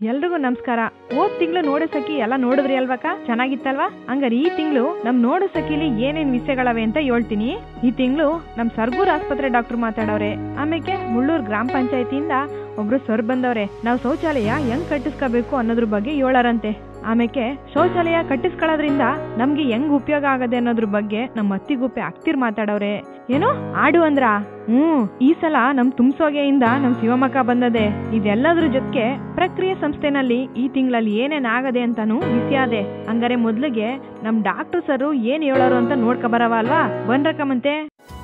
ಎಲ್ರಿಗೂ ನಮಸ್ಕಾರ. ಹೋದ್ ತಿಂಗಳು ನೋಡು ಸಖಿ ಎಲ್ಲ ನೋಡಿದ್ರಿ ಅಲ್ವಕ್ಕ? ಚೆನ್ನಾಗಿತ್ತಲ್ವಾ? ಹಂಗಾರೆ ಈ ತಿಂಗಳು ನಮ್ ನೋಡು ಸಖಿಲಿ ಏನೇನ್ ವಿಷಯಗಳವೆ ಅಂತ ಹೇಳ್ತೀನಿ. ಈ ತಿಂಗಳು ನಮ್ ಸರ್ಗೂರ್ ಆಸ್ಪತ್ರೆ ಡಾಕ್ಟರ್ ಮಾತಾಡವ್ರೆ. ಆಮೇಲೆ ಮುಳ್ಳೂರ್ ಗ್ರಾಮ ಪಂಚಾಯತಿಯಿಂದ ಒಬ್ರು ಸರ್ ಬಂದವ್ರೆ. ನಾವು ಶೌಚಾಲಯ ಹೆಂಗ್ ಕಟ್ಟಿಸ್ಕೋಬೇಕು ಅನ್ನೋದ್ರ ಬಗ್ಗೆ ಹೇಳಾರಂತೆ. ಆಮೇಲೆ ಶೌಚಾಲಯ ಕಟ್ಟಿಸ್ಕೊಳ್ಳೋದ್ರಿಂದ ನಮ್ಗೆ ಹೆಂಗ್ ಉಪಯೋಗ ಆಗದೆ ಅನ್ನೋದ್ರ ಬಗ್ಗೆ ನಮ್ಮ ಅತ್ತಿಗುಪ್ಪೆ ಅಕ್ತಿರ್ ಮಾತಾಡವ್ರೆ. ಏನೋ ಆಡು ಅಂದ್ರ? ಈ ಸಲ ನಮ್ ತುಮ್ಸೋಗೆಯಿಂದ ನಮ್ ಶಿವಮೊಗ್ಗ ಬಂದದೆ. ಇದೆಲ್ಲದ್ರ ಜೊತೆಗೆ ಪ್ರಕ್ರಿಯೆ ಸಂಸ್ಥೆನಲ್ಲಿ ಈ ತಿಂಗಳಲ್ಲಿ ಏನೇನ್ ಆಗದೆ ಅಂತಾನು ವಿಷಯ ಅದೆ. ಹಂಗಾರೆ ಮೊದ್ಲಿಗೆ ನಮ್ ಡಾಕ್ಟರ್ ಸರ್ ಏನ್ ಹೇಳೋರು ಅಂತ ನೋಡ್ಕೊ ಬರವ ಅಲ್ವಾ? ಬಂದ್ರಕ್ಕಮಂತೆ.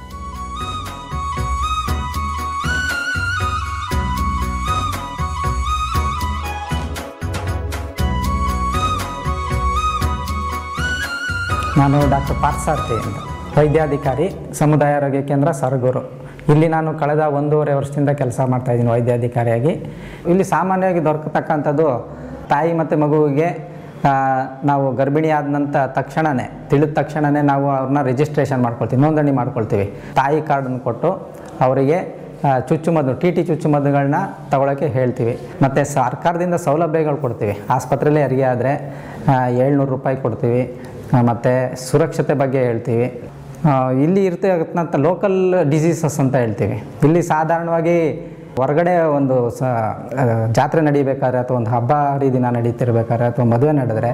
ನಾನು ಡಾಕ್ಟರ್ ಪಾರ್ಥಸಾರಥಿ ಅಂತ, ವೈದ್ಯಾಧಿಕಾರಿ, ಸಮುದಾಯ ಆರೋಗ್ಯ ಕೇಂದ್ರ ಸರಗೂರು. ಇಲ್ಲಿ ನಾನು ಕಳೆದ 1.5 ವರ್ಷದಿಂದ ಕೆಲಸ ಮಾಡ್ತಾಯಿದ್ದೀನಿ ವೈದ್ಯಾಧಿಕಾರಿಯಾಗಿ. ಇಲ್ಲಿ ಸಾಮಾನ್ಯವಾಗಿ ದೊರಕತಕ್ಕಂಥದ್ದು ತಾಯಿ ಮತ್ತು ಮಗುವಿಗೆ ನಾವು ಗರ್ಭಿಣಿ ಆದ ತಕ್ಷಣವೇ ತಿಳಿದ ತಕ್ಷಣವೇ ನಾವು ಅವ್ರನ್ನ ರಿಜಿಸ್ಟ್ರೇಷನ್ ಮಾಡ್ಕೊಳ್ತೀವಿ, ನೋಂದಣಿ ಮಾಡ್ಕೊಳ್ತೀವಿ. ತಾಯಿ ಕಾರ್ಡನ್ನು ಕೊಟ್ಟು ಅವರಿಗೆ ಚುಚ್ಚುಮದ್ದು TT ಚುಚ್ಚುಮದ್ದುಗಳನ್ನ ತಗೊಳ್ಳೋಕ್ಕೆ ಹೇಳ್ತೀವಿ. ಮತ್ತು ಸರ್ಕಾರದಿಂದ ಸೌಲಭ್ಯಗಳು ಕೊಡ್ತೀವಿ. ಆಸ್ಪತ್ರೆಯಲ್ಲಿ ಹೆರಿಗೆ ಆದರೆ 700 ರೂಪಾಯಿ ಕೊಡ್ತೀವಿ. ಮತ್ತು ಸುರಕ್ಷತೆ ಬಗ್ಗೆ ಹೇಳ್ತೀವಿ. ಇಲ್ಲಿ ಇರ್ತಕ್ಕಂಥ ಲೋಕಲ್ ಡಿಸೀಸಸ್ ಅಂತ ಹೇಳ್ತೀವಿ. ಇಲ್ಲಿ ಸಾಧಾರಣವಾಗಿ ಹೊರಗಡೆ ಒಂದು ಜಾತ್ರೆ ನಡೀಬೇಕಾದ್ರೆ ಅಥವಾ ಒಂದು ಹಬ್ಬ ಹರಿದಿನ ನಡೀತಿರ್ಬೇಕಾದ್ರೆ ಅಥವಾ ಮದುವೆ ನಡೆದ್ರೆ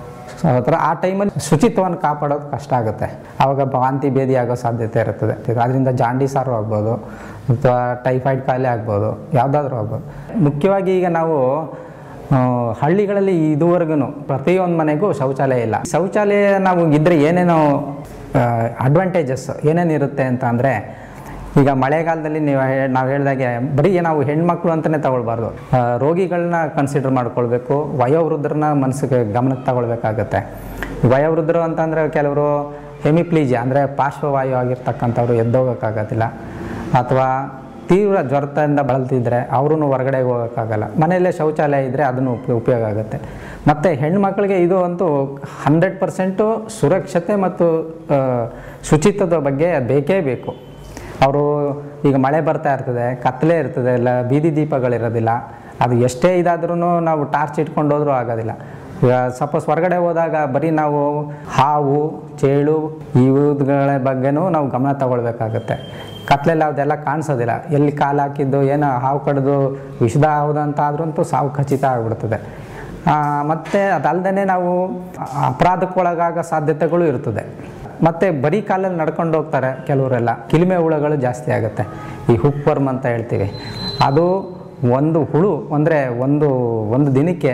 ಆ ಟೈಮಲ್ಲಿ ಶುಚಿತ್ವವನ್ನು ಕಾಪಾಡೋದು ಕಷ್ಟ ಆಗುತ್ತೆ. ಆವಾಗ ವಾಂತಿ ಭೇದಿ ಆಗೋ ಸಾಧ್ಯತೆ ಇರುತ್ತದೆ. ಅದರಿಂದ ಜಾಂಡೀಸಾರು ಆಗ್ಬೋದು ಅಥವಾ ಟೈಫಾಯ್ಡ್ ಕಾಯಿಲೆ ಆಗ್ಬೋದು, ಯಾವುದಾದ್ರೂ ಆಗ್ಬೋದು. ಮುಖ್ಯವಾಗಿ ಈಗ ನಾವು ಹಳ್ಳಿಗಳಲ್ಲಿ ಇದುವರೆಗೂ ಪ್ರತಿಯೊಂದು ಮನೆಗೂ ಶೌಚಾಲಯ ಇಲ್ಲ. ಶೌಚಾಲಯ ನಾವು ಇದ್ದರೆ ಏನೇನೋ ಅಡ್ವಾಂಟೇಜಸ್ ಏನೇನಿರುತ್ತೆ ಅಂತ ಅಂದರೆ, ಈಗ ಮಳೆಗಾಲದಲ್ಲಿ ನಾವು ಹೇಳಿದಾಗೆ ಬರೀ ನಾವು ಹೆಣ್ಮಕ್ಳು ಅಂತಲೇ ತಗೊಳ್ಬಾರ್ದು. ರೋಗಿಗಳನ್ನ ಕನ್ಸಿಡರ್ ಮಾಡ್ಕೊಳ್ಬೇಕು. ವಯೋವೃದ್ಧರನ್ನ ಮನಸ್ಸಿಗೆ ಗಮನಕ್ಕೆ ತಗೊಳ್ಬೇಕಾಗತ್ತೆ. ವಯೋವೃದ್ಧರು ಅಂತಂದರೆ ಕೆಲವರು ಹೆಮಿಪ್ಲೀಜಿಯಾ ಅಂದರೆ ಪಾರ್ಶ್ವವಾಯು ಆಗಿರ್ತಕ್ಕಂಥವ್ರು ಎದ್ದೋಗೋಕ್ಕಾಗೋದಿಲ್ಲ, ಅಥವಾ ತೀವ್ರ ಜ್ವರದಿಂದ ಬಳಲ್ತಿದ್ರೆ ಅವ್ರೂ ಹೊರಗಡೆ ಹೋಗೋಕ್ಕಾಗಲ್ಲ. ಮನೆಯಲ್ಲೇ ಶೌಚಾಲಯ ಇದ್ದರೆ ಅದನ್ನು ಉಪಯೋಗ ಆಗುತ್ತೆ. ಮತ್ತು ಹೆಣ್ಮಕ್ಳಿಗೆ ಇದು ಅಂತೂ 100% ಸುರಕ್ಷತೆ ಮತ್ತು ಶುಚಿತ್ವದ ಬಗ್ಗೆ ಬೇಕೇ ಬೇಕು. ಅವರು ಈಗ ಮಳೆ ಬರ್ತಾ ಇರ್ತದೆ, ಕತ್ತಲೆ ಇರ್ತದೆ, ಇಲ್ಲ ಬೀದಿ ದೀಪಗಳಿರೋದಿಲ್ಲ. ಅದು ಎಷ್ಟೇ ಇದಾದ್ರೂ ನಾವು ಟಾರ್ಚ್ ಇಟ್ಕೊಂಡು ಹೋದ್ರೂ ಆಗೋದಿಲ್ಲ. ಈಗ ಸಪೋಸ್ ಹೊರಗಡೆ ಹೋದಾಗ ಬರೀ ನಾವು ಹಾವು, ಚೇಳು ಇವುಗಳ ಬಗ್ಗೆನೂ ನಾವು ಗಮನ ತಗೊಳ್ಬೇಕಾಗತ್ತೆ. ಕತ್ಲೆಲ್ಲ ಅದೆಲ್ಲ ಕಾಣಿಸೋದಿಲ್ಲ. ಎಲ್ಲಿ ಕಾಲು ಹಾಕಿದ್ದು ಏನೋ ಹಾವು ಕಡಿದು ವಿಷದ ಆಗೋದಂತ ಆದ್ರೂ ಸಾವು ಖಚಿತ ಆಗಿಬಿಡ್ತದೆ. ಮತ್ತು ಅದಲ್ಲದೆ ನಾವು ಅಪರಾಧಕ್ಕೊಳಗಾಗೋ ಸಾಧ್ಯತೆಗಳು ಇರ್ತದೆ. ಮತ್ತು ಬರೀ ಕಾಲಲ್ಲಿ ನಡ್ಕೊಂಡು ಹೋಗ್ತಾರೆ ಕೆಲವರೆಲ್ಲ. ಕಿಲಿಮೆ ಹುಳುಗಳು ಜಾಸ್ತಿ ಆಗುತ್ತೆ. ಈ ಹುಕ್ ವರ್ಮ್ ಅಂತ ಹೇಳ್ತೀವಿ. ಅದು ಒಂದು ಹುಳು ಅಂದರೆ ಒಂದು ದಿನಕ್ಕೆ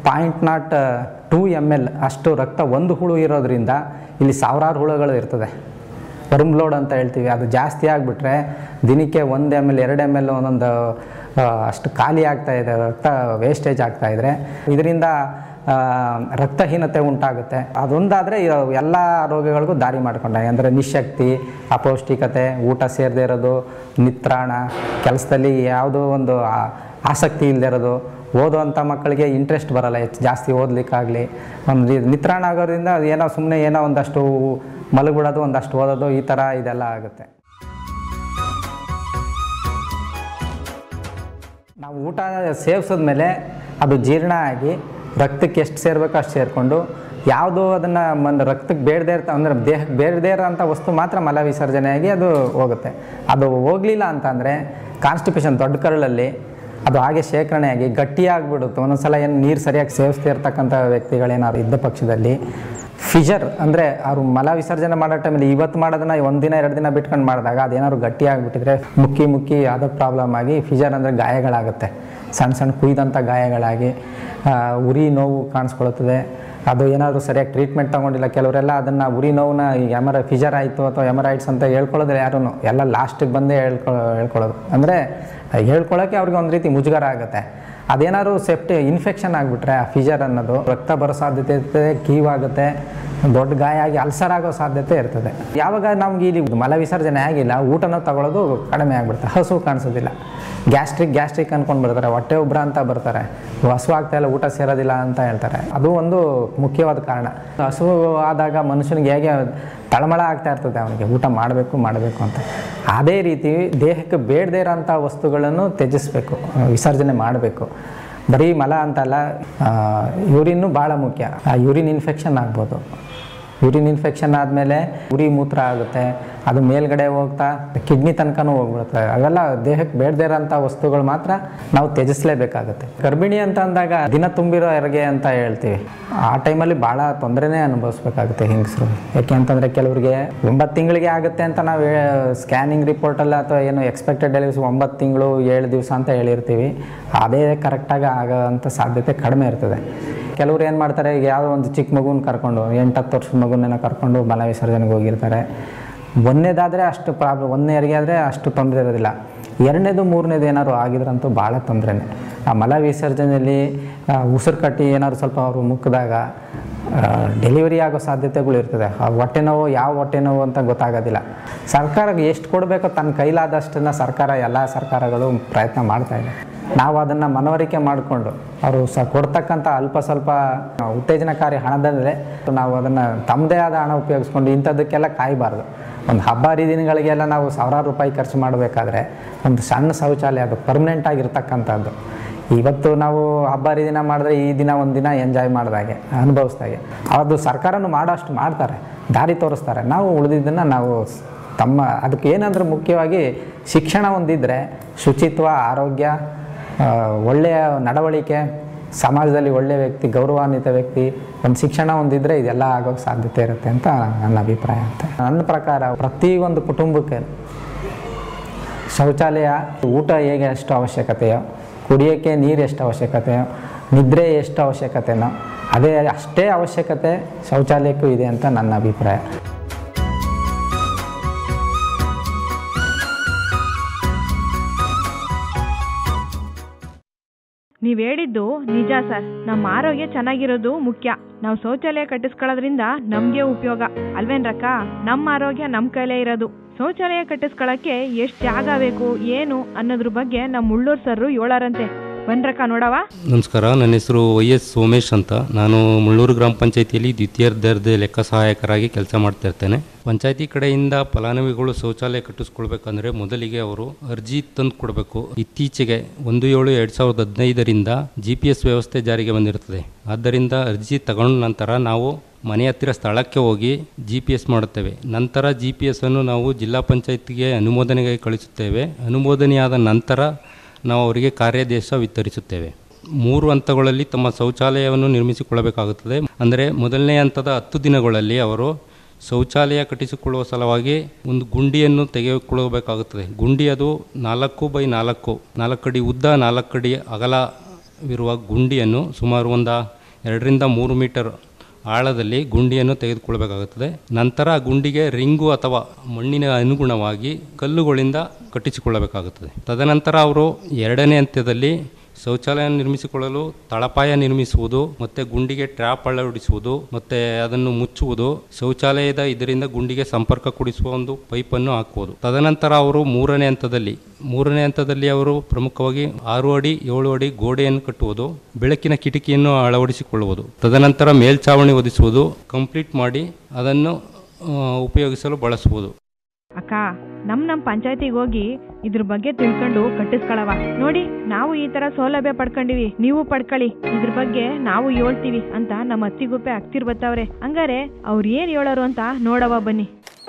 0.02 ml ಅಷ್ಟು ರಕ್ತ ಒಂದು ಹುಳು ಇರೋದ್ರಿಂದ ಇಲ್ಲಿ ಸಾವಿರಾರು ಹುಳುಗಳು ಇರ್ತದೆ. ವರ್ಮ್ ಲೋಡ್ ಅಂತ ಹೇಳ್ತೀವಿ. ಅದು ಜಾಸ್ತಿ ಆಗಿಬಿಟ್ರೆ ದಿನಕ್ಕೆ 1 ml 2 ml ಒಂದೊಂದು ಅಷ್ಟು ಖಾಲಿ ಆಗ್ತಾಯಿದೆ, ರಕ್ತ ವೇಸ್ಟೇಜ್ ಆಗ್ತಾಯಿದ್ರೆ ಇದರಿಂದ ರಕ್ತಹೀನತೆ ಉಂಟಾಗುತ್ತೆ. ಅದೊಂದಾದರೆ ಎಲ್ಲ ರೋಗಗಳಿಗೂ ದಾರಿ ಮಾಡಿಕೊಂಡಾಗ, ಅಂದರೆ ನಿಶಕ್ತಿ, ಅಪೌಷ್ಟಿಕತೆ, ಊಟ ಸೇರದೇ ಇರೋದು, ನಿತ್ರಾಣ, ಕೆಲಸದಲ್ಲಿ ಯಾವುದೋ ಒಂದು ಆಸಕ್ತಿ ಇಲ್ಲದೆ ಇರೋದು, ಓದುವಂಥ ಮಕ್ಕಳಿಗೆ ಇಂಟ್ರೆಸ್ಟ್ ಬರೋಲ್ಲ ಜಾಸ್ತಿ ಓದಲಿಕ್ಕಾಗಲಿ. ಒಂದು ನಿತ್ರಾಣ ಆಗೋದ್ರಿಂದ ಏನೋ ಸುಮ್ಮನೆ ಏನೋ ಒಂದಷ್ಟು ಮಲಗಿಬಿಡೋದು, ಒಂದಷ್ಟು ಓದೋದು, ಈ ಥರ ಇದೆಲ್ಲ ಆಗುತ್ತೆ. ನಾವು ಊಟ ಸೇವಿಸಿದ್ಮೇಲೆ ಅದು ಜೀರ್ಣ ಆಗಿ ರಕ್ತಕ್ಕೆ ಎಷ್ಟು ಸೇರಬೇಕೋ ಅಷ್ಟು ಸೇರಿಕೊಂಡು, ಯಾವುದೋ ಅದನ್ನು ರಕ್ತಕ್ಕೆ ಬೇಡದೇ ಅಂದರೆ ದೇಹಕ್ಕೆ ಬೇಡದೇ ಇರೋಂಥ ವಸ್ತು ಮಾತ್ರ ಮಲ ವಿಸರ್ಜನೆಯಾಗಿ ಅದು ಹೋಗುತ್ತೆ. ಅದು ಹೋಗಲಿಲ್ಲ ಅಂತಂದರೆ ಕಾನ್ಸ್ಟಿಪೇಷನ್, ದೊಡ್ಡ ಕರಳಲ್ಲಿ ಅದು ಹಾಗೆ ಶೇಖರಣೆಯಾಗಿ ಗಟ್ಟಿಯಾಗಿಬಿಡುತ್ತೆ. ಒಂದೊಂದು ಸಲ ಏನು ನೀರು ಸರಿಯಾಗಿ ಸೇವಿಸ್ತಾ ಇರ್ತಕ್ಕಂಥ ವ್ಯಕ್ತಿಗಳೇನಾದ್ರು ಇದ್ದ ಪಕ್ಷದಲ್ಲಿ ಫಿಷರ್ ಅಂದರೆ ಅವರು ಮಲ ವಿಸರ್ಜನೆ ಮಾಡೋ ಟೈಮಲ್ಲಿ ಇವತ್ತು ಮಾಡೋದನ್ನ 1 ದಿನ 2 ದಿನ ಬಿಟ್ಕೊಂಡು ಮಾಡಿದಾಗ ಅದೇನಾದ್ರು ಗಟ್ಟಿಯಾಗಿಬಿಟ್ಟಿದ್ರೆ ಮುಕ್ಕಿ ಅದು ಪ್ರಾಬ್ಲಮ್ ಆಗಿ ಫಿಷರ್ ಅಂದರೆ ಗಾಯಗಳಾಗುತ್ತೆ. ಸಣ್ಣ ಕುಯ್ದಂಥ ಗಾಯಗಳಾಗಿ ಉರಿ ನೋವು ಕಾಣಿಸ್ಕೊಳ್ತದೆ. ಅದು ಏನಾದರೂ ಸರಿಯಾಗಿ ಟ್ರೀಟ್ಮೆಂಟ್ ತೊಗೊಂಡಿಲ್ಲ. ಕೆಲವರೆಲ್ಲ ಅದನ್ನು ಉರಿ ನೋವನ್ನ ಈಗ ಫಿಷರ್ ಆಯಿತು ಅಥವಾ ಎಮರೈಡ್ಸ್ ಅಂತ ಹೇಳ್ಕೊಳ್ಳೋದ್ರೆ ಯಾರೂ ಎಲ್ಲ ಲಾಸ್ಟಿಗೆ ಬಂದೇ ಹೇಳ್ಕೊಳ್ಳೋದು. ಅಂದರೆ ಹೇಳ್ಕೊಳ್ಳೋಕ್ಕೆ ಅವ್ರಿಗೆ ಒಂದು ರೀತಿ ಮುಜುಗರ ಆಗುತ್ತೆ. ಅದೇನಾದ್ರು ಇನ್ಫೆಕ್ಷನ್ ಆಗಿಬಿಟ್ರೆ ಆ ಫಿಷರ್ ಅನ್ನೋದು ರಕ್ತ ಬರೋ ಸಾಧ್ಯತೆ ಇರ್ತದೆ, ಕೀವಾಗುತ್ತೆ, ದೊಡ್ಡ ಗಾಯ ಆಗಿ ಅಲ್ಸರ್ ಆಗೋ ಸಾಧ್ಯತೆ ಇರ್ತದೆ. ಯಾವಾಗ ನಮ್ಗೆ ಇಲ್ಲಿ ಮಲ ವಿಸರ್ಜನೆ ಆಗಿಲ್ಲ, ಊಟನ ತಗೊಳ್ಳೋದು ಕಡಿಮೆ ಆಗಿಬಿಡುತ್ತೆ, ಹಸು ಕಾಣಿಸೋದಿಲ್ಲ. ಗ್ಯಾಸ್ಟ್ರಿಕ್ ಅಂದ್ಕೊಂಡು ಬರ್ತಾರೆ, ಹೊಟ್ಟೆ ಉಬ್ರ ಅಂತ ಬರ್ತಾರೆ, ಹಸು ಆಗ್ತಾಯಿಲ್ಲ, ಊಟ ಸೇರೋದಿಲ್ಲ ಅಂತ ಹೇಳ್ತಾರೆ. ಅದು ಒಂದು ಮುಖ್ಯವಾದ ಕಾರಣ. ಹಸು ಆದಾಗ ಮನುಷ್ಯನಿಗೆ ಹೇಗೆ ತಳಮಳ ಆಗ್ತಾ ಇರ್ತದೆ, ಅವನಿಗೆ ಊಟ ಮಾಡಬೇಕು ಅಂತ. ಅದೇ ರೀತಿ ದೇಹಕ್ಕೆ ಬೇಡದೇ ಇರೋಂಥ ವಸ್ತುಗಳನ್ನು ತ್ಯಜಿಸಬೇಕು, ವಿಸರ್ಜನೆ ಮಾಡಬೇಕು. ಬರೀ ಮಲ ಅಂತಲ್ಲ, ಯೂರಿನ್ನು ಭಾಳ ಮುಖ್ಯ. ಆ ಯೂರಿನ್ ಇನ್ಫೆಕ್ಷನ್ ಆಗ್ಬೋದು. ಯೂರಿನ್ ಇನ್ಫೆಕ್ಷನ್ ಆದಮೇಲೆ ಉರಿ ಮೂತ್ರ ಆಗುತ್ತೆ, ಅದು ಮೇಲ್ಗಡೆ ಹೋಗ್ತಾ ಕಿಡ್ನಿ ತನಕನೂ ಹೋಗ್ಬಿಡುತ್ತೆ. ಅವೆಲ್ಲ ದೇಹಕ್ಕೆ ಬೇಡದೇ ಇರೋಂಥ ವಸ್ತುಗಳು ಮಾತ್ರ ನಾವು ತ್ಯಜಿಸಲೇಬೇಕಾಗುತ್ತೆ. ಗರ್ಭಿಣಿ ಅಂತ ಅಂದಾಗ ದಿನ ತುಂಬಿರೋ ಹೆರಿಗೆ ಅಂತ ಹೇಳ್ತೀವಿ. ಆ ಟೈಮಲ್ಲಿ ಭಾಳ ತೊಂದರೆನೇ ಅನುಭವಿಸ್ಬೇಕಾಗುತ್ತೆ ಹೆಂಗಸರು. ಯಾಕೆ ಅಂತಂದರೆ ಕೆಲವರಿಗೆ 9 ತಿಂಗಳಿಗೆ ಆಗುತ್ತೆ ಅಂತ ನಾವು ಸ್ಕ್ಯಾನಿಂಗ್ ರಿಪೋರ್ಟಲ್ಲ ಅಥವಾ ಏನು ಎಕ್ಸ್ಪೆಕ್ಟೆಡ್ ಡೆಲಿವರಿ 9 ತಿಂಗಳು 7 ದಿವಸ ಅಂತ ಹೇಳಿರ್ತೀವಿ. ಅದೇ ಕರೆಕ್ಟಾಗಿ ಆಗೋಂಥ ಸಾಧ್ಯತೆ ಕಡಿಮೆ ಇರ್ತದೆ. ಕೆಲವ್ರು ಏನು ಮಾಡ್ತಾರೆ, ಈಗ ಯಾವುದೋ ಒಂದು ಚಿಕ್ಕ ಮಗುನ ಕರ್ಕೊಂಡು 8-10 ವರ್ಷದ ಮಗುನ ಕರ್ಕೊಂಡು ಮಲ ವಿಸರ್ಜನೆಗೆ ಹೋಗಿರ್ತಾರೆ. ಒಂದನೇದಾದರೆ ಅಷ್ಟು ಪ್ರಾಬ್ಲಮ್, ಒಂದನೇ ಹೆರಿಗೆ ಆದರೆ ಅಷ್ಟು ತೊಂದರೆ ಇರೋದಿಲ್ಲ. ಎರಡನೇದು ಮೂರನೇದು ಏನಾದ್ರು ಆಗಿದ್ರಂತೂ ಭಾಳ ತೊಂದರೆನೇ. ಆ ಮಲ ವಿಸರ್ಜನೆಯಲ್ಲಿ ಉಸಿರು ಕಟ್ಟಿ ಏನಾದ್ರು ಸ್ವಲ್ಪ ಅವರು ಮುಕ್ಕಿದಾಗ ಡೆಲಿವರಿ ಆಗೋ ಸಾಧ್ಯತೆಗಳು ಇರ್ತದೆ. ಆ ಹೊಟ್ಟೆ ನೋವು ಯಾವ ಹೊಟ್ಟೆ ನೋವು ಅಂತ ಗೊತ್ತಾಗೋದಿಲ್ಲ. ಸರ್ಕಾರಕ್ಕೆ ಎಷ್ಟು ಕೊಡಬೇಕೋ ತನ್ನ ಕೈಲಾದಷ್ಟನ್ನು ಸರ್ಕಾರ, ಎಲ್ಲ ಸರ್ಕಾರಗಳು ಪ್ರಯತ್ನ ಮಾಡ್ತಾಯಿದೆ. ನಾವು ಅದನ್ನು ಮನವರಿಕೆ ಮಾಡಿಕೊಂಡು ಅವರು ಕೊಡ್ತಕ್ಕಂಥ ಅಲ್ಪ ಸ್ವಲ್ಪ ಉತ್ತೇಜನಕಾರಿ ಹಣದಲ್ಲೇ ನಾವು ಅದನ್ನು ತಮ್ಮದೇ ಆದ ಹಣ ಉಪಯೋಗಿಸ್ಕೊಂಡು ಇಂಥದ್ದಕ್ಕೆಲ್ಲ ಕಾಯಬಾರ್ದು. ಒಂದು ಹಬ್ಬ ಹರಿದಿನಗಳಿಗೆಲ್ಲ ನಾವು ಸಾವಿರಾರು ರೂಪಾಯಿ ಖರ್ಚು ಮಾಡಬೇಕಾದ್ರೆ ಒಂದು ಸಣ್ಣ ಶೌಚಾಲಯ, ಅದು ಪರ್ಮನೆಂಟ್ ಆಗಿರ್ತಕ್ಕಂಥದ್ದು. ಇವತ್ತು ನಾವು ಹಬ್ಬ ಹರಿದಿನ ಮಾಡಿದ್ರೆ ಈ ದಿನ ಒಂದು ದಿನ ಎಂಜಾಯ್ ಮಾಡಿದಾಗೆ, ಅನುಭವಿಸ್ದಾಗೆ, ಅದು ಸರ್ಕಾರನೂ ಮಾಡೋಷ್ಟು ಮಾಡ್ತಾರೆ, ದಾರಿ ತೋರಿಸ್ತಾರೆ. ನಾವು ಉಳಿದಿದ್ದನ್ನು ನಾವು ಅದಕ್ಕೆ ಏನಂದ್ರೆ ಮುಖ್ಯವಾಗಿ ಶಿಕ್ಷಣ ಹೊಂದಿದ್ರೆ ಶುಚಿತ್ವ, ಆರೋಗ್ಯ, ಒಳ್ಳೆಯ ನಡವಳಿಕೆ, ಸಮಾಜದಲ್ಲಿ ಒಳ್ಳೆಯ ವ್ಯಕ್ತಿ, ಗೌರವಾನ್ವಿತ ವ್ಯಕ್ತಿ, ಒಂದು ಶಿಕ್ಷಣ ಹೊಂದಿದ್ರೆ ಇದೆಲ್ಲ ಆಗೋಕ್ಕೆ ಸಾಧ್ಯತೆ ಇರುತ್ತೆ ಅಂತ ನನ್ನ ಅಭಿಪ್ರಾಯ. ಅಂತ ನನ್ನ ಪ್ರಕಾರ ಪ್ರತಿಯೊಂದು ಕುಟುಂಬಕ್ಕೆ ಶೌಚಾಲಯ, ಊಟ ಹೇಗೆ ಎಷ್ಟು ಅವಶ್ಯಕತೆಯೋ, ಕುಡಿಯೋಕ್ಕೆ ನೀರು ಎಷ್ಟು ಅವಶ್ಯಕತೆಯೋ, ನಿದ್ರೆ ಎಷ್ಟು ಅವಶ್ಯಕತೆನೋ ಅಷ್ಟೇ ಅವಶ್ಯಕತೆ ಶೌಚಾಲಯಕ್ಕೂ ಇದೆ ಅಂತ ನನ್ನ ಅಭಿಪ್ರಾಯ. ನೀವು ಹೇಳಿದ್ದು ನಿಜ ಸರ್. ನಮ್ಮ ಆರೋಗ್ಯ ಚೆನ್ನಾಗಿರೋದು ಮುಖ್ಯ. ನಾವು ಶೌಚಾಲಯ ಕಟ್ಟಿಸ್ಕೊಳ್ಳೋದ್ರಿಂದ ನಮಗೆ ಉಪಯೋಗ ಅಲ್ವೇನ್ರಕ್ಕ? ನಮ್ಮ ಆರೋಗ್ಯ ನಮ್ಮ ಕೈಲೇ ಇರೋದು. ಶೌಚಾಲಯ ಕಟ್ಟಿಸ್ಕೊಳ್ಳೋಕ್ಕೆ ಎಷ್ಟು ಜಾಗ ಬೇಕು ಏನು ಅನ್ನೋದ್ರ ಬಗ್ಗೆ ನಮ್ಮ ಉಳ್ಳೂರು ಸರ್ರು ಹೇಳಾರಂತೆ. ಬನ್ರಕ್ಕ ನೋಡವ. ನಮಸ್ಕಾರ, ನನ್ನ ಹೆಸರು YS ಸೋಮೇಶ್ ಅಂತ. ನಾನು ಮುಳ್ಳೂರು ಗ್ರಾಮ ಪಂಚಾಯತಿಯಲ್ಲಿ ದ್ವಿತೀಯ ದರ್ಜೆ ಲೆಕ್ಕ ಸಹಾಯಕರಾಗಿ ಕೆಲಸ ಮಾಡ್ತಾ ಇರ್ತೇನೆ. ಪಂಚಾಯತಿ ಕಡೆಯಿಂದ ಫಲಾನುಭವಿಗಳು ಶೌಚಾಲಯ ಕಟ್ಟಿಸ್ಕೊಳ್ಬೇಕಂದ್ರೆ ಮೊದಲಿಗೆ ಅವರು ಅರ್ಜಿ ತಂದು ಕೊಡಬೇಕು. ಇತ್ತೀಚೆಗೆ 1/7/2015 GPS ವ್ಯವಸ್ಥೆ ಜಾರಿಗೆ ಬಂದಿರುತ್ತದೆ. ಆದ್ದರಿಂದ ಅರ್ಜಿ ತಗೊಂಡ ನಂತರ ನಾವು ಮನೆ ಹತ್ತಿರ ಸ್ಥಳಕ್ಕೆ ಹೋಗಿ GPS ಮಾಡುತ್ತೇವೆ. ನಂತರ GPS ಅನ್ನು ನಾವು ಜಿಲ್ಲಾ ಪಂಚಾಯತ್ಗೆ ಅನುಮೋದನೆಗಾಗಿ ಕಳಿಸುತ್ತೇವೆ. ಅನುಮೋದನೆಯಾದ ನಂತರ ನಾವು ಅವರಿಗೆ ಕಾರ್ಯಾದೇಶ ವಿತರಿಸುತ್ತೇವೆ. 3 ಹಂತಗಳಲ್ಲಿ ತಮ್ಮ ಶೌಚಾಲಯವನ್ನು ನಿರ್ಮಿಸಿಕೊಳ್ಳಬೇಕಾಗುತ್ತದೆ. ಅಂದರೆ ಮೊದಲನೇ ಹಂತದ 10 ದಿನಗಳಲ್ಲಿ ಅವರು ಶೌಚಾಲಯ ಕಟ್ಟಿಸಿಕೊಳ್ಳುವ ಸಲುವಾಗಿ ಒಂದು ಗುಂಡಿಯನ್ನು ತೆಗೆದುಕೊಳ್ಳಬೇಕಾಗುತ್ತದೆ. ಗುಂಡಿ ಅದು 4x4 4 ಅಡಿ ಉದ್ದ 4 ಅಡಿ ಅಗಲವಿರುವ ಗುಂಡಿಯನ್ನು ಸುಮಾರು 2-3 ಮೀಟರ್ ಆಳದಲ್ಲಿ ಗುಂಡಿಯನ್ನು ತೆಗೆದುಕೊಳ್ಳಬೇಕಾಗುತ್ತದೆ. ನಂತರ ಆ ಗುಂಡಿಗೆ ರಿಂಗು ಅಥವಾ ಮಣ್ಣಿನ ಅನುಗುಣವಾಗಿ ಕಲ್ಲುಗಳಿಂದ ಕಟ್ಟಿಸಿಕೊಳ್ಳಬೇಕಾಗುತ್ತದೆ. ತದನಂತರ ಅವರು 2ನೇ ಹಂತದಲ್ಲಿ ಶೌಚಾಲಯ ನಿರ್ಮಿಸಿಕೊಳ್ಳಲು ತಳಪಾಯ ನಿರ್ಮಿಸುವುದು ಮತ್ತು ಗುಂಡಿಗೆ ಟ್ರ್ಯಾಪ್ ಅಳವಡಿಸುವುದು ಮತ್ತು ಅದನ್ನು ಮುಚ್ಚುವುದು, ಶೌಚಾಲಯದ ಇದರಿಂದ ಗುಂಡಿಗೆ ಸಂಪರ್ಕ ಕೊಡಿಸುವ ಒಂದು ಪೈಪನ್ನು ಹಾಕುವುದು. ತದನಂತರ ಅವರು 3ನೇ ಹಂತದಲ್ಲಿ ಅವರು ಪ್ರಮುಖವಾಗಿ 6 ಅಡಿ 7 ಅಡಿ ಗೋಡೆಯನ್ನು ಕಟ್ಟುವುದು, ಬೆಳಕಿನ ಕಿಟಕಿಯನ್ನು ಅಳವಡಿಸಿಕೊಳ್ಳುವುದು, ತದನಂತರ ಮೇಲ್ಛಾವಣಿ ಒದಿಸುವುದು, ಕಂಪ್ಲೀಟ್ ಮಾಡಿ ಅದನ್ನು ಉಪಯೋಗಿಸಲು ಬಳಸುವುದು. ಅಕ್ಕ, ನಮ್ಮ ಪಂಚಾಯತಿಗೆ ಹೋಗಿ ಇದ್ರ ಬಗ್ಗೆ ತಿಳ್ಕೊಂಡು ಕಟ್ಟಿಸ್ಕೊಳವ. ನೋಡಿ, ನಾವು ಈ ತರ ಸೌಲಭ್ಯ ಪಡ್ಕೊಂಡಿವಿ, ನೀವು ಪಡ್ಕೊಳ್ಳಿ, ಇದ್ರ ಬಗ್ಗೆ ನಾವು ಹೇಳ್ತೀವಿ ಅಂತ ನಮ್ಮ ಅತ್ತಿಗುಪ್ಪೆ ಅಕ್ತಿರ್ ಬತ್ತವ್ರೆ. ಹಂಗಾರೆ ಅವ್ರು ಏನ್ ಹೇಳೋರು ಅಂತ ನೋಡವ ಬನ್ನಿ.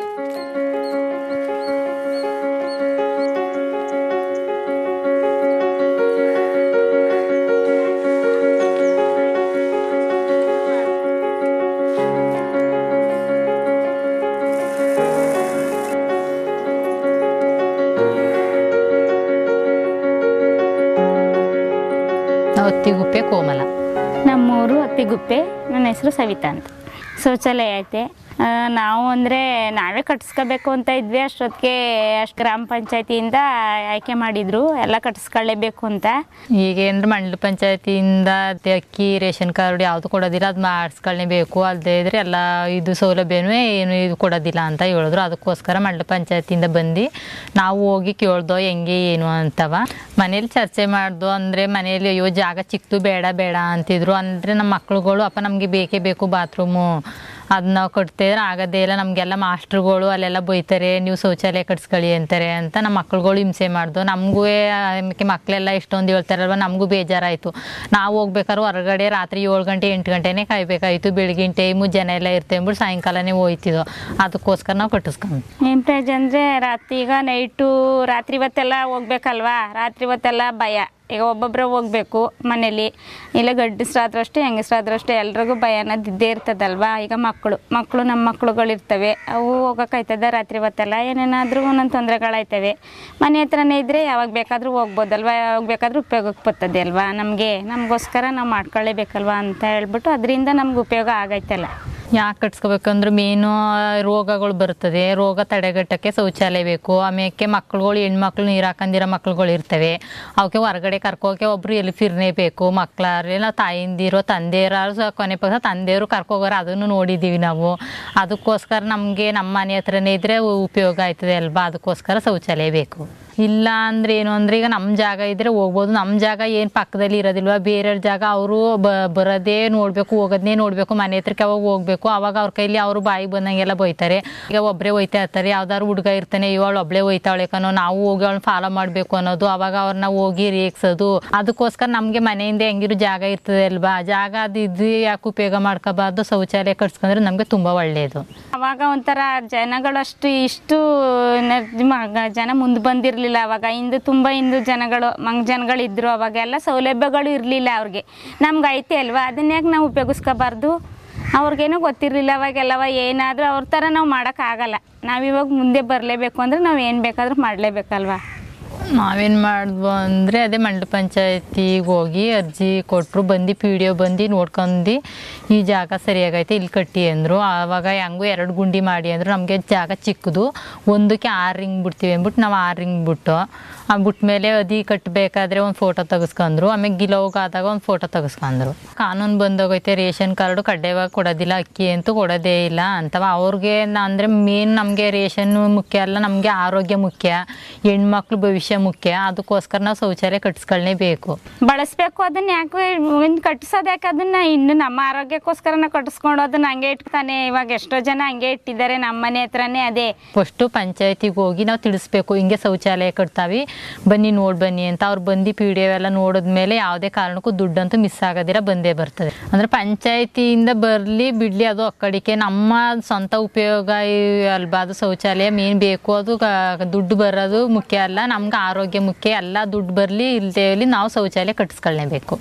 ಅತ್ತಿಗುಪ್ಪೆ ಕೋಮಲ. ನಮ್ಮೂರು ಅತ್ತಿಗುಪ್ಪೆ. ನನ್ನ ಹೆಸರು ಸವಿತಾ ಅಂತ. ಶೌಚಾಲಯ ಐತೆ. ನಾವು ಅಂದರೆ ನಾವೇ ಕಟ್ಟಿಸ್ಕೋಬೇಕು ಅಂತ ಇದ್ವಿ. ಅಷ್ಟೊತ್ತಿಗೆ ಗ್ರಾಮ ಪಂಚಾಯತಿಯಿಂದ ಆಯ್ಕೆ ಮಾಡಿದರು ಎಲ್ಲ ಕಟ್ಟಿಸ್ಕೊಳ್ಳೇಬೇಕು ಅಂತ. ಈಗ ಅಂದ್ರೆ ಮಂಡಲ ಪಂಚಾಯತಿಯಿಂದ ಅಕ್ಕಿ ರೇಷನ್ ಕಾರ್ಡ್ ಯಾವುದು ಕೊಡೋದಿಲ್ಲ, ಅದು ಮಾಡಿಸ್ಕೊಳ್ಳೇಬೇಕು. ಅಲ್ಲದೆ ಇದ್ರೆ ಎಲ್ಲ ಇದು ಸೌಲಭ್ಯನೂ ಏನು ಇದು ಕೊಡೋದಿಲ್ಲ ಅಂತ ಹೇಳಿದ್ರು. ಅದಕ್ಕೋಸ್ಕರ ಮಂಡಲ ಪಂಚಾಯತಿಯಿಂದ ಬಂದು ನಾವು ಹೋಗಿ ಕೇಳ್ದೋ ಹೆಂಗೆ ಏನು ಅಂತವ. ಮನೇಲಿ ಚರ್ಚೆ ಮಾಡ್ದು. ಅಂದರೆ ಮನೇಲಿ ಅಯ್ಯೋ ಜಾಗ ಚಿಕ್ಕದು ಬೇಡ ಅಂತಿದ್ರು. ಅಂದರೆ ನಮ್ಮ ಮಕ್ಳುಗಳು ಅಪ್ಪ ನಮಗೆ ಬೇಕೇ ಬೇಕು ಬಾತ್ರೂಮು ಅದು ನಾವು ಕಟ್ತಿದ್ರೆ ಆಗೋದೇ ಇಲ್ಲ. ನಮಗೆಲ್ಲ ಮಾಸ್ಟ್ರುಗಳು ಅಲ್ಲೆಲ್ಲ ಬೈತಾರೆ, ನೀವು ಶೌಚಾಲಯ ಕಟ್ಸ್ಕೊಳ್ಳಿ ಅಂತಾರೆ ಅಂತ. ನಮ್ಮ ಮಕ್ಳುಗಳು ಹಿಂಸೆ ಮಾಡ್ದು. ನಮಗೂ ಮಕ್ಕಳೆಲ್ಲ ಇಷ್ಟೊಂದು ಹೇಳ್ತಾರಲ್ವ, ನಮಗೂ ಬೇಜಾರಾಯಿತು. ನಾವು ಹೋಗ್ಬೇಕಾದ್ರೆ ಹೊರಗಡೆ ರಾತ್ರಿ 7 ಗಂಟೆ 8 ಗಂಟೆನೇ ಕಾಯಬೇಕಾಯಿತು. ಬೆಳಗಿನ ಟೈಮು ಜನ ಎಲ್ಲ ಇರ್ತೇವೆ ಅಂದ್ಬಿಟ್ಟು ಸಾಯಂಕಾಲನೇ ಹೋಯ್ತಿದ್ದೋ. ಅದಕ್ಕೋಸ್ಕರ ನಾವು ಕಟ್ಟಿಸ್ಕೊಂಡು ಏನು ಪ್ರಯೋಜನ ಅಂದರೆ ಈಗ ರಾತ್ರಿ ಹೊತ್ತೆಲ್ಲ ಹೋಗ್ಬೇಕಲ್ವಾ, ರಾತ್ರಿ ಹೊತ್ತೆಲ್ಲ ಭಯ. ಈಗ ಒಬ್ಬೊಬ್ಬರೇ ಹೋಗ್ಬೇಕು ಮನೇಲಿ, ಇಲ್ಲ ಗಂಡಸ್ರಾದ್ರೂ ಅಷ್ಟೇ ಹೆಂಗಸ್ರಾದ್ರೂ ಅಷ್ಟೇ ಎಲ್ರಿಗೂ ಭಯ ಅನ್ನೋದು ಇದ್ದೇ ಇರ್ತದಲ್ವಾ. ಈಗ ಮಕ್ಕಳು ನಮ್ಮ ಮಕ್ಕಳುಗಳಿರ್ತವೆ, ಅವು ಹೋಗೋಕ್ಕಾಯ್ತದ ರಾತ್ರಿ ಹೊತ್ತೆಲ್ಲ ಏನೇನಾದರೂ ಒಂದೊಂದು ತೊಂದರೆಗಳಾಯ್ತವೆ. ಮನೆ ಹತ್ರನೇ ಇದ್ದರೆ ಯಾವಾಗ ಬೇಕಾದರೂ ಹೋಗ್ಬೋದಲ್ವ, ಯಾವಾಗ ಬೇಕಾದರೂ ಉಪಯೋಗಕ್ಕೆ ಬರ್ತದೆ ಅಲ್ವಾ. ನಮಗೋಸ್ಕರ ನಾವು ಮಾಡ್ಕೊಳ್ಳೇಬೇಕಲ್ವ ಅಂತ ಹೇಳ್ಬಿಟ್ಟು ಅದರಿಂದ ನಮ್ಗೆ ಉಪಯೋಗ ಆಗೈತಲ್ಲ. ಯಾಕೆ ಕಟ್ಸ್ಕೋಬೇಕಂದ್ರೆ ಮೇನು ರೋಗಗಳು ಬರ್ತದೆ. ರೋಗ ತಡೆಗಟ್ಟಕ್ಕೆ ಶೌಚಾಲಯ ಬೇಕು. ಆಮೇಲೆ ಮಕ್ಳುಗಳು ಹೆಣ್ಮಕ್ಳು ನೀರು ಹಾಕೊಂಡಿರೋ ಮಕ್ಳುಗಳು ಇರ್ತವೆ, ಅವಕ್ಕೆ ಹೊರಗಡೆ ಕರ್ಕೋಕೆ ಒಬ್ರು ಎಲ್ಲಿ ಫಿರ್ನೇ ಬೇಕು. ಮಕ್ಳಾದ್ರೆ ನಾವು ತಾಯಿಂದಿರೋ ತಂದೆಯರು ಕೊನೆ ಪಕ್ಷ ತಂದೆಯವರು ಕರ್ಕೋಗೋರು, ಅದನ್ನು ನೋಡಿದ್ದೀವಿ ನಾವು. ಅದಕ್ಕೋಸ್ಕರ ನಮಗೆ ನಮ್ಮ ಮನೆ ಹತ್ರನೇ ಇದ್ದರೆ ಉಪಯೋಗ ಆಯ್ತದೆ ಅಲ್ವಾ. ಅದಕ್ಕೋಸ್ಕರ ಶೌಚಾಲಯ ಬೇಕು. ಇಲ್ಲ ಅಂದರೆ ಏನು ಅಂದರೆ ಈಗ ನಮ್ಮ ಜಾಗ ಇದ್ದರೆ ಹೋಗ್ಬೋದು. ನಮ್ಮ ಜಾಗ ಏನು ಪಕ್ಕದಲ್ಲಿ ಇರೋದಿಲ್ವ, ಬೇರೆಯವ್ರ ಜಾಗ ಅವರು ಬರೋದೇ ನೋಡಬೇಕು, ಹೋಗೋದನ್ನೇ ನೋಡಬೇಕು, ಮನೆ ಹತ್ರಕ್ಕೆ ಅವಾಗ ಹೋಗ್ಬೇಕು. ಅವಾಗ ಅವ್ರ ಕೈಲಿ ಅವರು ಬಾಯಿಗೆ ಬಂದಂಗೆಲ್ಲ ಬೈತಾರೆ. ಈಗ ಒಬ್ಬರೇ ಹೋಯ್ತಾ ಇರ್ತಾರೆ, ಯಾವ್ದಾದ್ರು ಹುಡುಗ ಇರ್ತಾನೆ, ಇವಳು ಒಬ್ಬಳೇ ಹೋಯ್ತಾವಳೆ ಕಣೋ, ನಾವು ಹೋಗಿ ಅವಳನ್ನ ಫಾಲೋ ಮಾಡಬೇಕು ಅನ್ನೋದು. ಅವಾಗ ಅವ್ರನ್ನ ಹೋಗಿ ರೇಗ್ಸೋದು. ಅದಕ್ಕೋಸ್ಕರ ನಮಗೆ ಮನೆಯಿಂದ ಹೆಂಗಿರೋ ಜಾಗ ಇರ್ತದೆ ಅಲ್ವಾ, ಜಾಗ ಅದು ಯಾಕೆ ಉಪಯೋಗ ಮಾಡ್ಕೋಬಾರ್ದು. ಶೌಚಾಲಯ ಕಟ್ಸ್ಕೊಂಡ್ರೆ ನಮಗೆ ತುಂಬ ಒಳ್ಳೆಯದು. ಅವಾಗ ಒಂಥರ ಜನಗಳಷ್ಟು ಇಷ್ಟು ಜನ ಮುಂದೆ ಬಂದಿರಲಿಲ್ಲ. ಅವಾಗ ತುಂಬ ಜನಗಳಿದ್ರು. ಅವಾಗೆಲ್ಲ ಸೌಲಭ್ಯಗಳು ಇರಲಿಲ್ಲ ಅವ್ರಿಗೆ. ನಮ್ಗೆ ಐತೆ ಅಲ್ವಾ, ಅದನ್ನ ಯಾಕೆ ನಾವು ಉಪಯೋಗಿಸ್ಕೋಬಾರ್ದು. ಅವ್ರಿಗೇನೋ ಗೊತ್ತಿರಲಿಲ್ಲ ಅವಾಗೆಲ್ಲವ. ಏನಾದರೂ ಅವ್ರ ಥರ ನಾವು ಮಾಡೋಕ್ಕಾಗಲ್ಲ. ನಾವಿವಾಗ ಮುಂದೆ ಬರಲೇಬೇಕು ಅಂದರೆ ನಾವು ಏನು ಬೇಕಾದರೂ ಮಾಡಲೇಬೇಕಲ್ವ. ನಾವೇನು ಮಾಡಿದ್ವು ಅಂದರೆ ಅದೇ ಮಂಡಲ ಪಂಚಾಯತಿಗೆ ಹೋಗಿ ಅರ್ಜಿ ಕೊಟ್ಟರು. ಬಂದು PDO ಬಂದು ನೋಡ್ಕೊಂಡು ಈ ಜಾಗ ಸರಿಯಾಗೈತೆ ಇಲ್ಲಿ ಕಟ್ಟಿ ಅಂದರು. ಆವಾಗ ಹೆಂಗೂ 2 ಗುಂಡಿ ಮಾಡಿ ಅಂದರು. ನಮಗೆ ಜಾಗ ಚಿಕ್ಕದು, ಒಂದಕ್ಕೆ 6 ರಿಂಗ್ ಬಿಡ್ತೀವಿ ಅಂದ್ಬಿಟ್ಟು ನಾವು 6 ರಿಂಗ್ ಬಿಟ್ಟು ಬಿಟ್ಮೇಲೆ ಅದಿ ಕಟ್ಟಬೇಕಾದ್ರೆ ಒಂದು ಫೋಟೋ ತೆಗೆಸ್ಕೊಂಡ್ರು. ಆಮೇಲೆ ಗಿಲೋಗಾದಾಗ ಒಂದು ಫೋಟೋ ತೆಗೆಸ್ಕೊಂಡ್ರು. ಕಾನೂನು ಬಂದೋಗೈತೆ, ರೇಷನ್ ಕಾರ್ಡು ಕಡ್ಡಾಯವಾಗಿ ಕೊಡೋದಿಲ್ಲ, ಅಕ್ಕಿ ಅಂತೂ ಕೊಡೋದೇ ಇಲ್ಲ ಅಂತವ. ಅವ್ರಿಗೆ ಅಂದರೆ ಮೇನ್ ನಮಗೆ ರೇಷನ್ ಮುಖ್ಯ ಅಲ್ಲ, ನಮಗೆ ಆರೋಗ್ಯ ಮುಖ್ಯ, ಹೆಣ್ಮಕ್ಳು ಭವಿಷ್ಯ ಮುಖ್ಯ. ಅದಕ್ಕೋಸ್ಕರ ನಾವು ಶೌಚಾಲಯ ಕಟ್ಟಿಸ್ಕೊಳ್ಳೇಬೇಕು, ಬಳಸಬೇಕು. ಅದನ್ನ ಯಾಕೆ ಕಟ್ಟಿಸೋದು ಯಾಕೆ, ಅದನ್ನ ಇನ್ನು ನಮ್ಮ ಆರೋಗ್ಯಕ್ಕೋಸ್ಕರ ನಾವು ಕಟ್ಟಿಸ್ಕೊಂಡು ಅದನ್ನ ಹಂಗೆ ಇಟ್ತಾನೆ. ಇವಾಗ ಎಷ್ಟೋ ಜನ ಹಂಗೆ ಇಟ್ಟಿದ್ದಾರೆ ನಮ್ಮ ಮನೆ ಹತ್ರನೇ. ಅದೇ ಫಸ್ಟು ಪಂಚಾಯತಿಗೆ ಹೋಗಿ ನಾವು ತಿಳಿಸ್ಬೇಕು, ಹಿಂಗೆ ಶೌಚಾಲಯ ಕಟ್ತಾವಿ ಬನ್ನಿ ನೋಡಿ ಬನ್ನಿ ಅಂತ. ಅವ್ರು ಬಂದು PDO ಎಲ್ಲ ನೋಡಿದ್ಮೇಲೆ ಯಾವುದೇ ಕಾರಣಕ್ಕೂ ದುಡ್ಡಂತೂ ಮಿಸ್ ಆಗೋದಿರ ಬಂದೇ ಬರ್ತದೆ. ಅಂದರೆ ಪಂಚಾಯತಿಯಿಂದ ಬರಲಿ ಬಿಡಲಿ ಅದು ಅಕ್ಕಡಿಕೆ, ನಮ್ಮ ಸ್ವಂತ ಉಪಯೋಗ ಅಲ್ವಾ. ಅದು ಶೌಚಾಲಯ ಮೇನ್ ಬೇಕು. ಅದು ದುಡ್ಡು ಬರೋದು ಮುಖ್ಯ ಅಲ್ಲ, ನಮ್ಗೆ ಆರೋಗ್ಯ ಮುಖ್ಯ. ಎಲ್ಲ ದುಡ್ಡು ಬರಲಿ ಇಲ್ಲದೆ ಇರಲಿ ನಾವು ಶೌಚಾಲಯ ಕಟ್ಟಿಸ್ಕೊಳ್ಳೇಬೇಕು.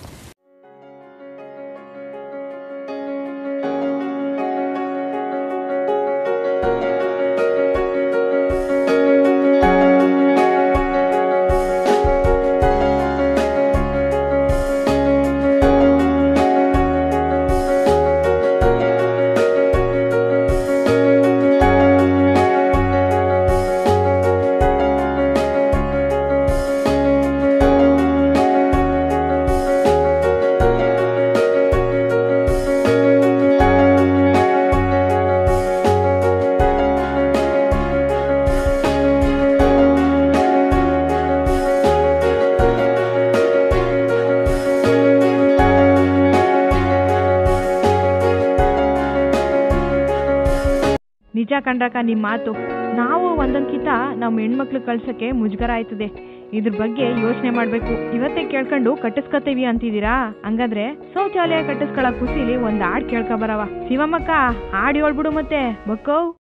ನಿಜ ಕಂಡ್ರಕ್ಕ ನಿಮ್ಮ ಮಾತು. ನಾವು ಒಂದೊಂದ್ಕಿತ ನಮ್ಮ ಹೆಣ್ಮಕ್ಳು ಕಳ್ಸಕ್ಕೆ ಮುಜುಗರ ಆಯ್ತದೆ. ಇದ್ರ ಬಗ್ಗೆ ಯೋಚನೆ ಮಾಡ್ಬೇಕು. ಇವತ್ತೇ ಕೇಳ್ಕೊಂಡು ಕಟ್ಟಿಸ್ಕೊತೀವಿ ಅಂತಿದ್ದೀರಾ? ಹಂಗಾದ್ರೆ ಶೌಚಾಲಯ ಕಟ್ಟಿಸ್ಕೊಳ ಖುಷಿಲಿ ಒಂದ್ ಹಾಡ್ ಕೇಳ್ಕೊ ಬರವ. ಶಿವಮ್ಮಕ್ಕ ಹಾಡ್ ಹೇಳ್ಬಿಡು ಮತ್ತೆ ಬಕ್ಕೋ.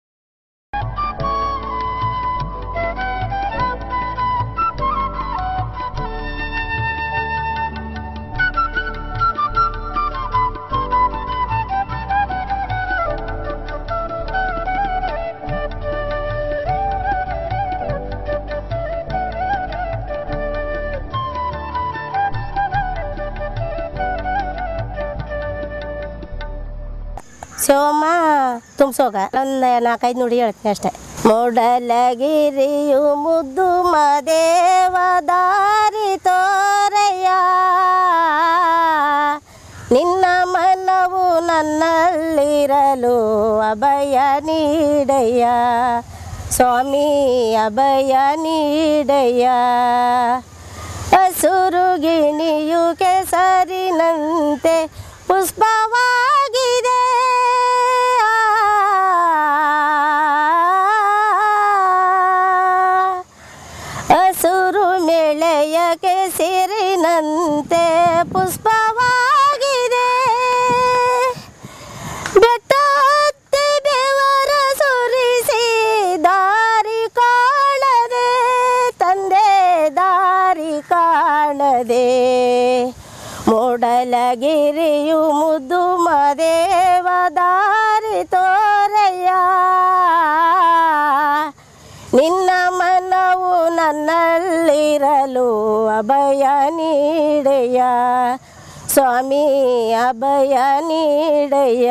ಸೋಮ ತುಂಬಿಸೋಗ ಒಂದು 4-5 ನುಡಿ ಹೇಳ್ತೀನಿ ಅಷ್ಟೆ. ಮೂಡಲಗಿರಿಯು ಮುದ್ದು ಮದೇವದಾರಿ ತೋರಯ್ಯ, ನಿನ್ನ ಮನವು ನನ್ನಲ್ಲಿರಲು ಅಭಯ ನೀಡಯ್ಯ, ಸ್ವಾಮಿ ಅಭಯ ನೀಡಯ್ಯ. ಹಸುರು ಗಿಣಿಯು ಕೆಸರಿನಂತೆ ಪುಷ್ಪವಾಗಿದೆ, ಮೂಡಲಗಿರಿಯು ಮುದ್ದು ಮದೇವ ದಾರಿ ತೋರಯ್ಯ, ನಿನ್ನ ಮನವು ನನ್ನಲ್ಲಿರಲು ಅಭಯ ನೀಡೆಯ ಸ್ವಾಮಿ, ಅಭಯ ನೀಡೆಯ.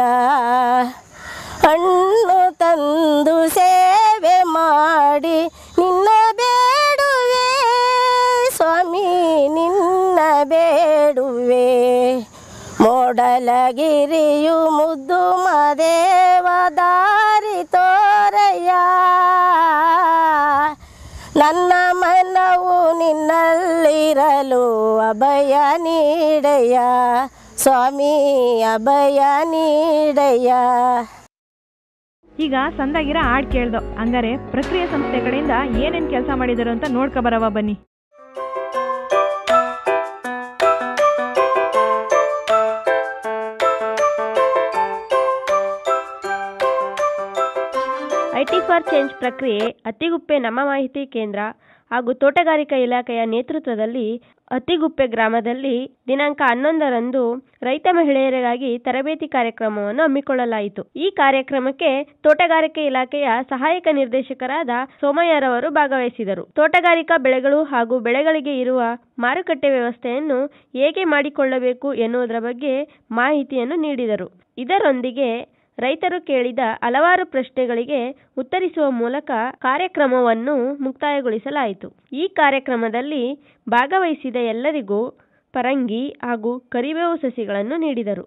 ಹಣ್ಣು ತಂದು ಸೇವೆ ಮಾಡಿ ನಿನ್ನ ಬೇಡುವೆ ಸ್ವಾಮಿ, ನಿನ್ನ ಬೇಡುವೆ. ಮೂಡಲಗಿರಿಯು ಮುದ್ದು ಮದೇವ ದಾರಿ ತೋರಯ್ಯ, ನನ್ನ ಮನವು ನಿನ್ನಲ್ಲಿರಲು ಅಭಯ ನೀಡೆಯ ಸ್ವಾಮಿ, ಅಭಯ ನೀಡೆಯ. ಈಗ ಸಂದಾಗಿರ ಹಾಡು ಕೇಳ್ದೋ. ಹಂಗಾರೆ ಪ್ರಕ್ರಿಯೆ ಸಂಸ್ಥೆ ಕಡೆಯಿಂದ ಏನೇನು ಕೆಲಸ ಮಾಡಿದರು ಅಂತ ನೋಡ್ಕೊಬರವ ಬನ್ನಿ. ಐಟಿ ಫಾರ್ ಚೇಂಜ್ ಪ್ರಕ್ರಿಯೆ ಅತ್ತಿಗುಪ್ಪೆ ನಮ್ಮ ಮಾಹಿತಿ ಕೇಂದ್ರ ಹಾಗೂ ತೋಟಗಾರಿಕಾ ಇಲಾಖೆಯ ನೇತೃತ್ವದಲ್ಲಿ ಅತ್ತಿಗುಪ್ಪೆ ಗ್ರಾಮದಲ್ಲಿ ದಿನಾಂಕ 11ರಂದು ರೈತ ಮಹಿಳೆಯರಿಗಾಗಿ ತರಬೇತಿ ಕಾರ್ಯಕ್ರಮವನ್ನು ಹಮ್ಮಿಕೊಳ್ಳಲಾಯಿತು. ಈ ಕಾರ್ಯಕ್ರಮಕ್ಕೆ ತೋಟಗಾರಿಕೆ ಇಲಾಖೆಯ ಸಹಾಯಕ ನಿರ್ದೇಶಕರಾದ ಸೋಮಯ್ಯರವರು ಭಾಗವಹಿಸಿದರು. ತೋಟಗಾರಿಕಾ ಬೆಳೆಗಳು ಹಾಗೂ ಬೆಳೆಗಳಿಗೆ ಇರುವ ಮಾರುಕಟ್ಟೆ ವ್ಯವಸ್ಥೆಯನ್ನು ಹೇಗೆ ಮಾಡಿಕೊಳ್ಳಬೇಕು ಎನ್ನುವುದರ ಬಗ್ಗೆ ಮಾಹಿತಿಯನ್ನು ನೀಡಿದರು. ಇದರೊಂದಿಗೆ ರೈತರು ಕೇಳಿದ ಹಲವಾರು ಪ್ರಶ್ನೆಗಳಿಗೆ ಉತ್ತರಿಸುವ ಮೂಲಕ ಕಾರ್ಯಕ್ರಮವನ್ನು ಮುಕ್ತಾಯಗೊಳಿಸಲಾಯಿತು. ಈ ಕಾರ್ಯಕ್ರಮದಲ್ಲಿ ಭಾಗವಹಿಸಿದ ಎಲ್ಲರಿಗೂ ಪರಂಗಿ ಹಾಗೂ ಕರಿಬೇವು ಸಸಿಗಳನ್ನು ನೀಡಿದರು.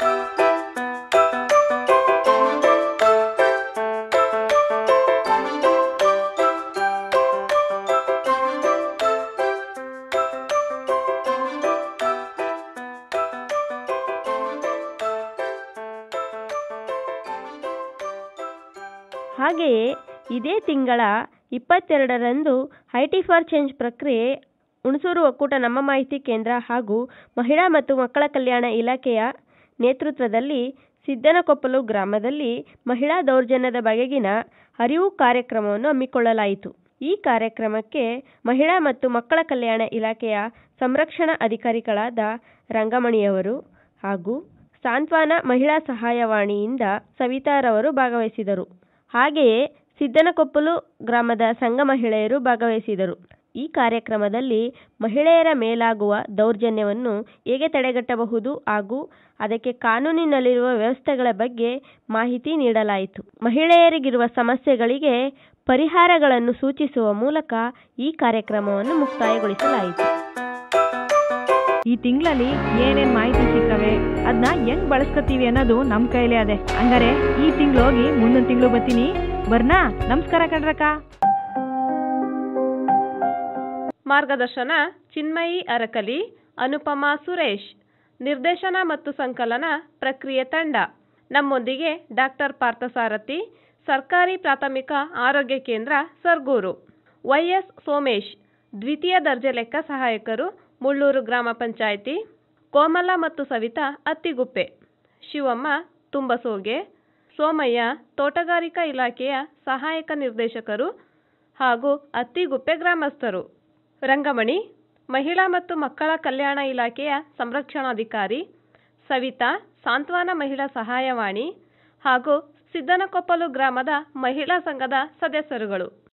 ಹಾಗೆಯೇ ಇದೇ ತಿಂಗಳ 22ರಂದು ಐಟಿ ಫಾರ್ ಚೇಂಜ್ ಪ್ರಕ್ರಿಯೆ ಹುಣಸೂರು ಒಕ್ಕೂಟ ನಮ್ಮ ಮಾಹಿತಿ ಕೇಂದ್ರ ಹಾಗೂ ಮಹಿಳಾ ಮತ್ತು ಮಕ್ಕಳ ಕಲ್ಯಾಣ ಇಲಾಖೆಯ ನೇತೃತ್ವದಲ್ಲಿ ಸಿದ್ದನಕೊಪ್ಪಲು ಗ್ರಾಮದಲ್ಲಿ ಮಹಿಳಾ ದೌರ್ಜನ್ಯದ ಬಗೆಗಿನ ಅರಿವು ಕಾರ್ಯಕ್ರಮವನ್ನು ಹಮ್ಮಿಕೊಳ್ಳಲಾಯಿತು. ಈ ಕಾರ್ಯಕ್ರಮಕ್ಕೆ ಮಹಿಳಾ ಮತ್ತು ಮಕ್ಕಳ ಕಲ್ಯಾಣ ಇಲಾಖೆಯ ಸಂರಕ್ಷಣಾ ಅಧಿಕಾರಿಗಳಾದ ರಂಗಮಣಿಯವರು ಹಾಗೂ ಸಾಂತ್ವನ ಮಹಿಳಾ ಸಹಾಯವಾಣಿಯಿಂದ ಸವಿತಾರವರು ಭಾಗವಹಿಸಿದರು. ಹಾಗೆಯೇ ಸಿದ್ದನಕೊಪ್ಪಲು ಗ್ರಾಮದ ಸಂಘ ಮಹಿಳೆಯರು ಭಾಗವಹಿಸಿದರು. ಈ ಕಾರ್ಯಕ್ರಮದಲ್ಲಿ ಮಹಿಳೆಯರ ಮೇಲಾಗುವ ದೌರ್ಜನ್ಯವನ್ನು ಹೇಗೆ ತಡೆಗಟ್ಟಬಹುದು ಹಾಗೂ ಅದಕ್ಕೆ ಕಾನೂನಿನಲ್ಲಿರುವ ವ್ಯವಸ್ಥೆಗಳ ಬಗ್ಗೆ ಮಾಹಿತಿ ನೀಡಲಾಯಿತು. ಮಹಿಳೆಯರಿಗಿರುವ ಸಮಸ್ಯೆಗಳಿಗೆ ಪರಿಹಾರಗಳನ್ನು ಸೂಚಿಸುವ ಮೂಲಕ ಈ ಕಾರ್ಯಕ್ರಮವನ್ನು ಮುಕ್ತಾಯಗೊಳಿಸಲಾಯಿತು. ಈ ತಿಂಗಳಲ್ಲಿ ಏನೇನ್ ಮಾಹಿತಿ ಸಿಗ್ತವೆ ಅದನ್ನ ಹೆಂಗ್ ಬಳಸ್ಕೊತೀವಿ ಅನ್ನೋದು ನಮ್ ಕೈಲೇ ಅದೇ. ಹಂಗಾರೆ ಈ ತಿಂಗಳು ಹೋಗಿ ಮುಂದಿನ ತಿಂಗಳು ಬರ್ತೀನಿ. ಬರ್ನಾ? ನಮಸ್ಕಾರ ಕಣ್ರಕ್ಕ. ಮಾರ್ಗದರ್ಶನ ಚಿನ್ಮಯಿ ಅರಕಲಿ, ಅನುಪಮಾ ಸುರೇಶ್. ನಿರ್ದೇಶನ ಮತ್ತು ಸಂಕಲನ ಪ್ರಕ್ರಿಯೆ ತಂಡ. ನಮ್ಮೊಂದಿಗೆ ಡಾಕ್ಟರ್ ಪಾರ್ಥಸಾರಥಿ, ಸರ್ಕಾರಿ ಪ್ರಾಥಮಿಕ ಆರೋಗ್ಯ ಕೇಂದ್ರ ಸರ್ಗೂರು. ವೈಎಸ್ ಸೋಮೇಶ್, ದ್ವಿತೀಯ ದರ್ಜೆ ಲೆಕ್ಕ ಸಹಾಯಕರು, ಮುಳ್ಳೂರು ಗ್ರಾಮ ಪಂಚಾಯಿತಿ. ಕೋಮಲ ಮತ್ತು ಸವಿತಾ, ಅತ್ತಿಗುಪ್ಪೆ. ಶಿವಮ್ಮ, ತುಂಬಸೋಗೆ. ಸೋಮಯ್ಯ, ತೋಟಗಾರಿಕಾ ಇಲಾಖೆಯ ಸಹಾಯಕ ನಿರ್ದೇಶಕರು ಹಾಗೂ ಅತ್ತಿಗುಪ್ಪೆ ಗ್ರಾಮಸ್ಥರು. ರಂಗಮಣಿ, ಮಹಿಳಾ ಮತ್ತು ಮಕ್ಕಳ ಕಲ್ಯಾಣ ಇಲಾಖೆಯ ಸಂರಕ್ಷಣಾಧಿಕಾರಿ. ಸವಿತಾ, ಸಾಂತ್ವನ ಮಹಿಳಾ ಸಹಾಯವಾಣಿ ಹಾಗೂ ಸಿದ್ದನಕೊಪ್ಪಲು ಗ್ರಾಮದ ಮಹಿಳಾ ಸಂಘದ ಸದಸ್ಯರುಗಳು.